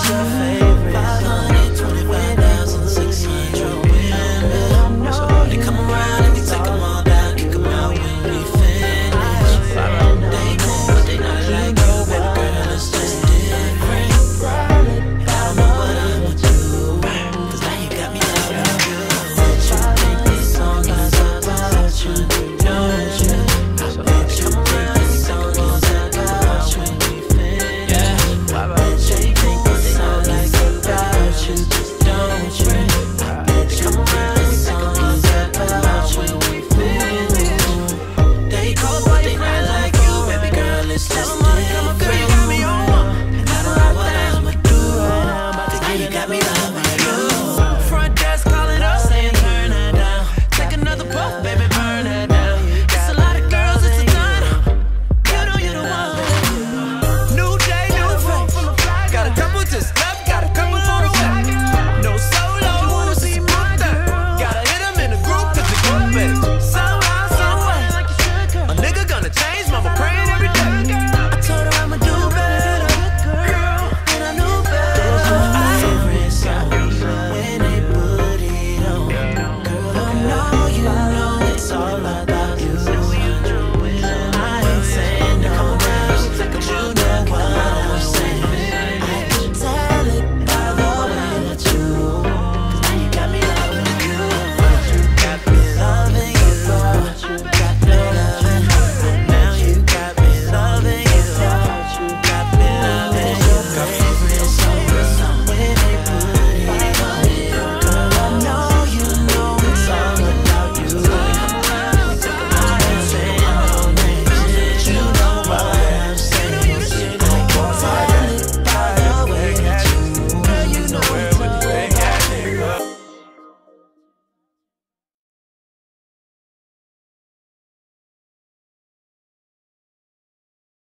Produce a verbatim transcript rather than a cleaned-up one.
your favorite. Five hundred twenty-five thousand six hundred women. They come around and we take them all down, kick them out when we finish. They cool, but they not like you, baby girl, it's just different. I don't know what I'ma do, cause now you got me loving you. Said you think this song is about you, don't you? I bet you think this song is about you when we finish. I bet you think this song is about you, don't you? I bet you think this song is about you when we finish. They cool, but they not like you, baby girl, it's just